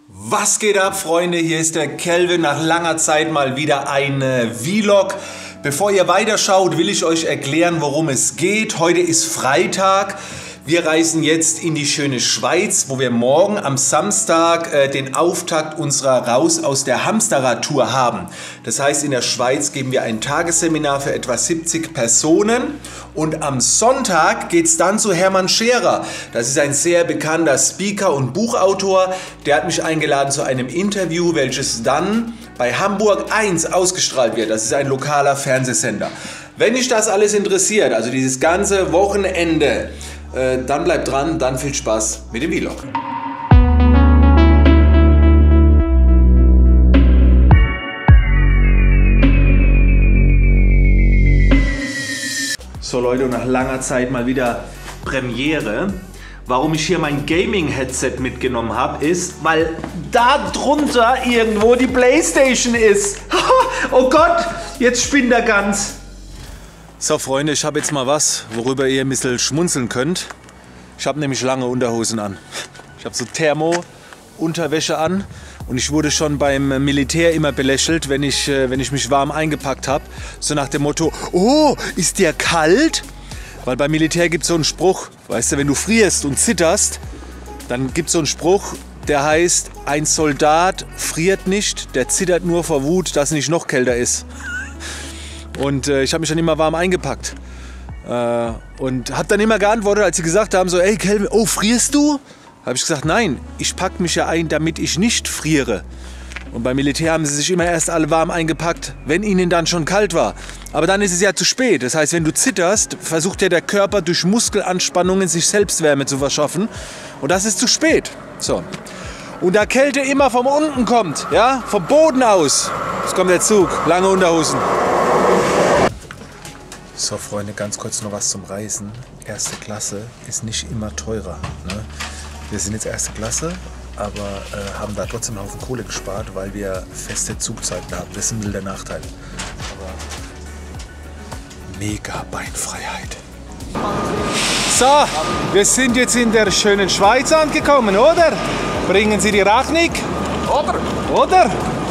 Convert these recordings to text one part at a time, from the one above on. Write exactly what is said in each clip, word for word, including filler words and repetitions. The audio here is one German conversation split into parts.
Was geht ab, Freunde? Hier ist der Kelvin. Nach langer Zeit mal wieder ein äh, Vlog. Bevor ihr weiterschaut, will ich euch erklären, worum es geht. Heute ist Freitag. Wir reisen jetzt in die schöne Schweiz, wo wir morgen am Samstag äh, den Auftakt unserer Raus aus der Hamsterrad-Tour haben. Das heißt, in der Schweiz geben wir ein Tagesseminar für etwa siebzig Personen. Und am Sonntag geht es dann zu Hermann Scherer. Das ist ein sehr bekannter Speaker und Buchautor. Der hat mich eingeladen zu einem Interview, welches dann bei Hamburg eins ausgestrahlt wird. Das ist ein lokaler Fernsehsender. Wenn dich das alles interessiert, also dieses ganze Wochenende, äh, dann bleibt dran, dann viel Spaß mit dem Vlog. So Leute, und nach langer Zeit mal wieder Premiere. Warum ich hier mein Gaming-Headset mitgenommen habe, ist, weil da drunter irgendwo die Playstation ist. Oh Gott, jetzt spinnt er ganz. So Freunde, ich habe jetzt mal was, worüber ihr ein bisschen schmunzeln könnt. Ich habe nämlich lange Unterhosen an. Ich habe so Thermo-Unterwäsche an und ich wurde schon beim Militär immer belächelt, wenn ich, wenn ich mich warm eingepackt habe. So nach dem Motto, oh, ist der kalt? Weil beim Militär gibt es so einen Spruch, weißt du, wenn du frierst und zitterst, dann gibt es so einen Spruch, der heißt, ein Soldat friert nicht, der zittert nur vor Wut, dass es nicht noch kälter ist. Und äh, ich habe mich dann immer warm eingepackt. Äh, und habe dann immer geantwortet, als sie gesagt haben, so, ey Kelvin, oh, frierst du? Habe ich gesagt, nein, ich packe mich ja ein, damit ich nicht friere. Und beim Militär haben sie sich immer erst alle warm eingepackt, wenn ihnen dann schon kalt war. Aber dann ist es ja zu spät. Das heißt, wenn du zitterst, versucht ja der Körper durch Muskelanspannungen sich selbst Wärme zu verschaffen. Und das ist zu spät. So. Und da Kälte immer von unten kommt, ja, vom Boden aus. Jetzt kommt der Zug, lange Unterhosen. So Freunde, ganz kurz noch was zum Reisen. Erste Klasse ist nicht immer teurer. Ne? Wir sind jetzt erste Klasse, aber äh, haben da trotzdem einen Haufen Kohle gespart, weil wir feste Zugzeiten haben. Das ist ein milder Nachteil. Aber mega Beinfreiheit. So, wir sind jetzt in der schönen Schweiz angekommen, oder? Bringen Sie die Rechnung? Oder? Oder?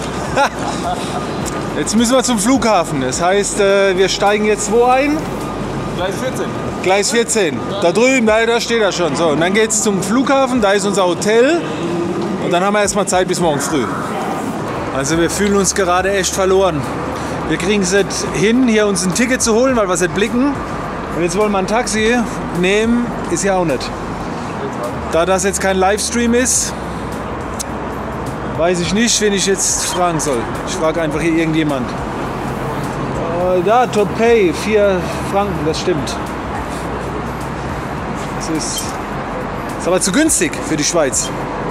Jetzt müssen wir zum Flughafen. Das heißt, wir steigen jetzt wo ein? Gleis vierzehn. Gleis vierzehn. Da drüben, da, da steht er schon. So, und dann geht es zum Flughafen, da ist unser Hotel. Und dann haben wir erstmal Zeit bis morgen früh. Also wir fühlen uns gerade echt verloren. Wir kriegen es nicht hin, hier uns ein Ticket zu holen, weil wir es nicht blicken. Und jetzt wollen wir ein Taxi nehmen, ist ja auch nicht. Da das jetzt kein Livestream ist, weiß ich nicht, wen ich jetzt fragen soll. Ich frage einfach hier irgendjemand. Äh, da, Top Pay, vier Franken, das stimmt. Das ist, ist aber zu günstig für die Schweiz.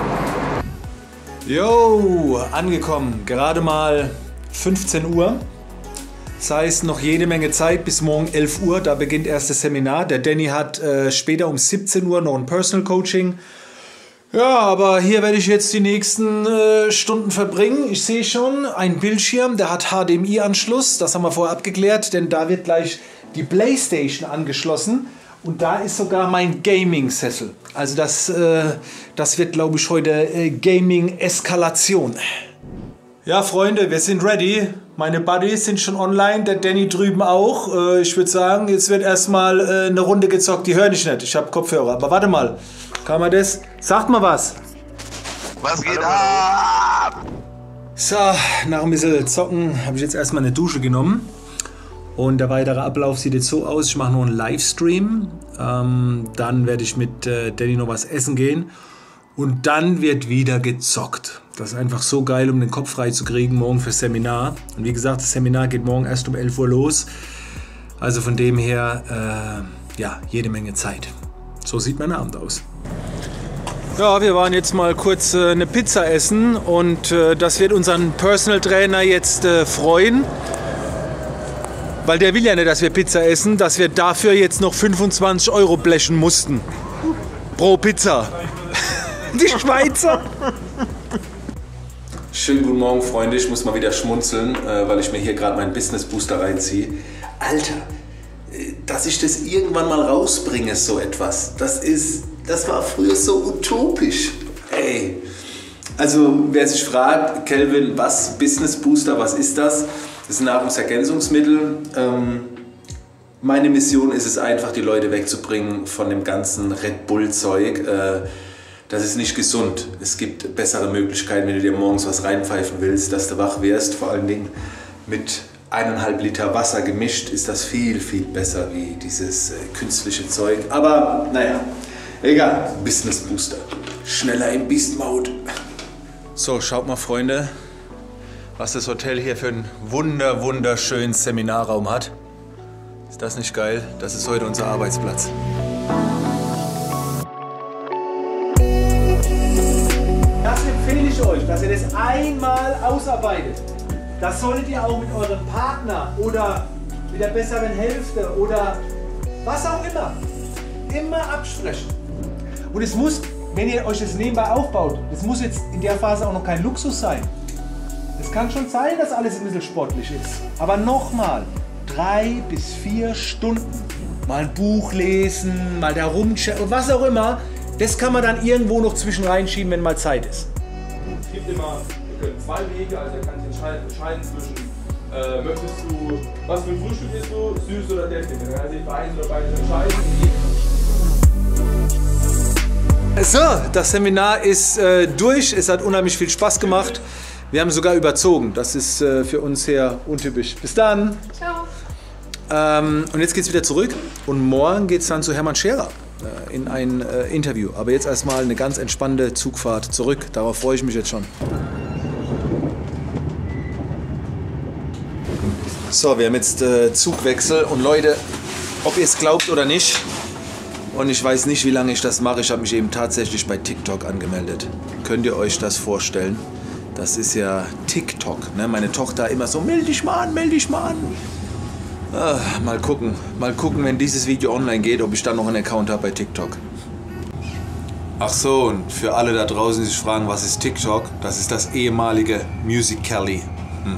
Jo, angekommen. Gerade mal fünfzehn Uhr. Das heißt, noch jede Menge Zeit bis morgen elf Uhr. Da beginnt erst das Seminar. Der Danny hat äh, später um siebzehn Uhr noch ein Personal Coaching. Ja, aber hier werde ich jetzt die nächsten äh, Stunden verbringen. Ich sehe schon einen Bildschirm, der hat H D M I-Anschluss. Das haben wir vorher abgeklärt, denn da wird gleich die Playstation angeschlossen. Und da ist sogar mein Gaming-Sessel. Also das, äh, das wird, glaube ich, heute äh, Gaming-Eskalation. Ja, Freunde, wir sind ready. Meine Buddies sind schon online, der Danny drüben auch. Äh, ich würde sagen, jetzt wird erstmal äh, eine Runde gezockt. Die hören ich nicht, ich habe Kopfhörer. Aber warte mal. Kann man das? Sagt mal was. Was geht ab? So, nach ein bisschen Zocken habe ich jetzt erstmal eine Dusche genommen. Und der weitere Ablauf sieht jetzt so aus. Ich mache noch einen Livestream. Ähm, dann werde ich mit äh, Danny noch was essen gehen. Und dann wird wieder gezockt. Das ist einfach so geil, um den Kopf frei zu kriegen, morgen fürs Seminar. Und wie gesagt, das Seminar geht morgen erst um elf Uhr los. Also von dem her, äh, ja, jede Menge Zeit. So sieht mein Abend aus. Ja, wir waren jetzt mal kurz äh, eine Pizza essen und äh, das wird unseren Personal Trainer jetzt äh, freuen. Weil der will ja nicht, dass wir Pizza essen, dass wir dafür jetzt noch fünfundzwanzig Euro blechen mussten. Pro Pizza. Die Schweizer. Schönen guten Morgen, Freunde. Ich muss mal wieder schmunzeln, äh, weil ich mir hier gerade meinen Business Booster reinziehe. Alter, äh, dass ich das irgendwann mal rausbringe, so etwas, das ist, das war früher so utopisch. Ey, Also wer sich fragt, Kelvin, was Business Booster, was ist das? Das ist ein Nahrungsergänzungsmittel. Ähm, meine Mission ist es einfach, die Leute wegzubringen von dem ganzen Red Bull Zeug. Äh, das ist nicht gesund. Es gibt bessere Möglichkeiten, wenn du dir morgens was reinpfeifen willst, dass du wach wirst. Vor allen Dingen mit eineinhalb Liter Wasser gemischt ist das viel, viel besser wie dieses äh, künstliche Zeug. Aber naja, egal. Business Booster. Schneller im Beast Mode. So, schaut mal, Freunde, was das Hotel hier für einen wunder, wunderschönen Seminarraum hat. Ist das nicht geil? Das ist heute unser Arbeitsplatz. Das empfehle ich euch, dass ihr das einmal ausarbeitet. Das solltet ihr auch mit eurem Partner oder mit der besseren Hälfte oder was auch immer, immer absprechen. Und es muss, wenn ihr euch das nebenbei aufbaut, das muss jetzt in der Phase auch noch kein Luxus sein. Es kann schon sein, dass alles ein bisschen sportlich ist. Aber nochmal, drei bis vier Stunden. Mal ein Buch lesen, mal da rumchatten, was auch immer. Das kann man dann irgendwo noch zwischen reinschieben, wenn mal Zeit ist. Es gibt immer wir können zwei Wege, also er kann sich entscheiden, entscheiden zwischen, äh, möchtest du, was für ein Frühstück isst du, süß oder deftig. Dann kann er sich für eins oder beides entscheiden. So, das Seminar ist äh, durch. Es hat unheimlich viel Spaß gemacht. Wir haben sogar überzogen. Das ist äh, für uns sehr untypisch. Bis dann. Ciao. Ähm, und jetzt geht's wieder zurück. Und morgen geht's dann zu Hermann Scherer äh, in ein äh, Interview. Aber jetzt erstmal eine ganz entspannte Zugfahrt zurück. Darauf freue ich mich jetzt schon. So, wir haben jetzt äh, Zugwechsel. Und Leute, ob ihr es glaubt oder nicht, und ich weiß nicht, wie lange ich das mache. Ich habe mich eben tatsächlich bei TikTok angemeldet. Könnt ihr euch das vorstellen? Das ist ja TikTok. Ne? Meine Tochter immer so, melde dich mal an, melde dich mal an. Ah, mal gucken. Mal gucken, wenn dieses Video online geht, ob ich dann noch einen Account habe bei TikTok. Ach so, und für alle da draußen, die sich fragen, was ist TikTok? Das ist das ehemalige Musical.ly. Hm.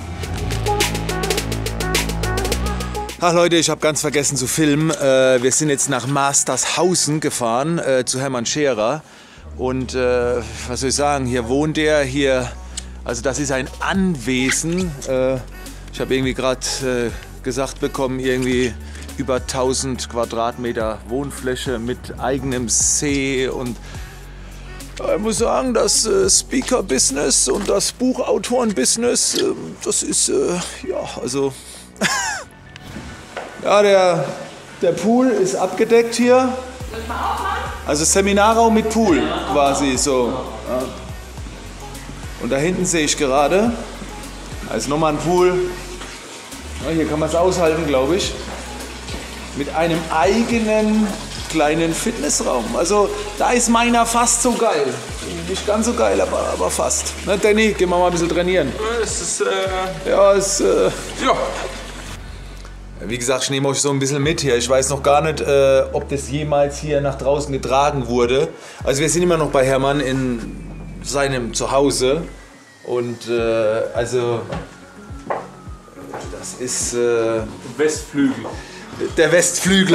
Ach Leute, ich habe ganz vergessen zu filmen. Äh, wir sind jetzt nach Mastershausen gefahren, äh, zu Hermann Scherer. Und äh, was soll ich sagen, hier wohnt er, hier, also das ist ein Anwesen. Äh, ich habe irgendwie gerade äh, gesagt bekommen, irgendwie über tausend Quadratmeter Wohnfläche mit eigenem See. Und äh, ich muss sagen, das äh, Speaker-Business und das Buchautoren-Business, äh, das ist, äh, ja, also... Ja, der, der Pool ist abgedeckt hier. Also Seminarraum mit Pool quasi so. Ja. Und da hinten sehe ich gerade, da ist nochmal ein Pool. Ja, hier kann man es aushalten, glaube ich. Mit einem eigenen kleinen Fitnessraum. Also da ist meiner fast so geil. Nicht ganz so geil, aber, aber fast. Na, Danny, gehen wir mal ein bisschen trainieren. Es ist, äh... Ja, es... Äh, ja. Wie gesagt, ich nehme euch so ein bisschen mit hier. Ich weiß noch gar nicht, äh, ob das jemals hier nach draußen getragen wurde. Also wir sind immer noch bei Hermann in seinem Zuhause. Und äh, also das ist äh, Westflügel. Der Westflügel.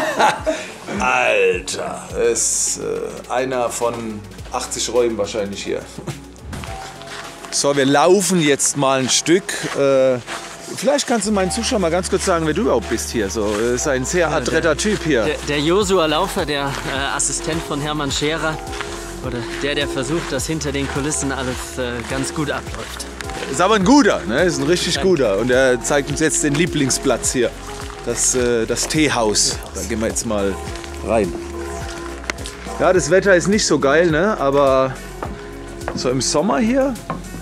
Alter, das ist äh, einer von achtzig Räumen wahrscheinlich hier. So, wir laufen jetzt mal ein Stück. Äh, Vielleicht kannst du meinen Zuschauern mal ganz kurz sagen, wer du überhaupt bist hier. So, das ist ein sehr adretter Typ hier. Der, der Josua Laufer, der äh, Assistent von Hermann Scherer. Oder der, der versucht, dass hinter den Kulissen alles äh, ganz gut abläuft. Ist aber ein guter, ne? Ist ein richtig Danke. guter. Und er zeigt uns jetzt den Lieblingsplatz hier. Das, äh, das Teehaus. Da gehen wir jetzt mal rein. Ja, das Wetter ist nicht so geil, ne? Aber so im Sommer hier.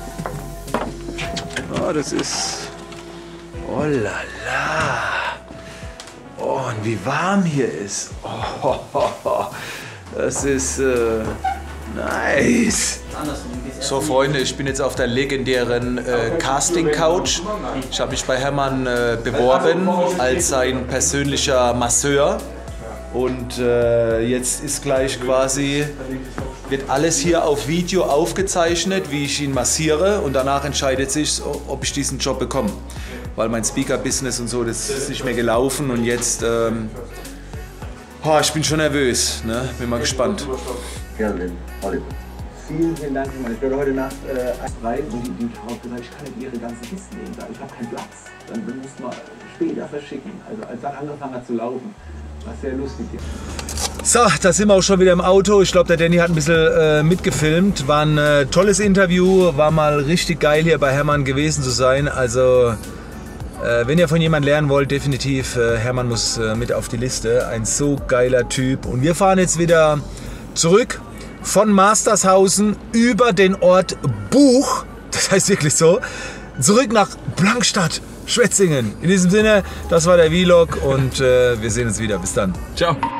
Ja, das ist... Oh la la. Oh, und wie warm hier ist. Oh, oh, oh. Das ist äh, nice. So Freunde, ich bin jetzt auf der legendären äh, Casting Couch. Ich habe mich bei Hermann äh, beworben als sein persönlicher Masseur. Und äh, jetzt ist gleich quasi, wird alles hier auf Video aufgezeichnet, wie ich ihn massiere. Und danach entscheidet sich, ob ich diesen Job bekomme. Weil mein Speaker-Business und so, das ist nicht mehr gelaufen. Und jetzt, ähm, oh, ich bin schon nervös. Ne? Bin mal gespannt. Kelvin Hollywood. Vielen, vielen Dank. Ich werde heute Nacht äh, rein und die, die Frau hat gesagt, ich kann nicht ihre ganzen Kisten nehmen, ich habe keinen Platz. Dann muss man später verschicken. Also als er angefangen hat zu laufen, war sehr lustig. So, da sind wir auch schon wieder im Auto. Ich glaube, der Danny hat ein bisschen äh, mitgefilmt. War ein äh, tolles Interview. War mal richtig geil hier bei Hermann gewesen zu sein. Also, äh, wenn ihr von jemandem lernen wollt, definitiv, äh, Hermann muss äh, mit auf die Liste. Ein so geiler Typ. Und wir fahren jetzt wieder zurück von Mastershausen über den Ort Buch. Das heißt wirklich so. Zurück nach Blankstadt, Schwetzingen. In diesem Sinne, das war der Vlog und äh, wir sehen uns wieder. Bis dann. Ciao.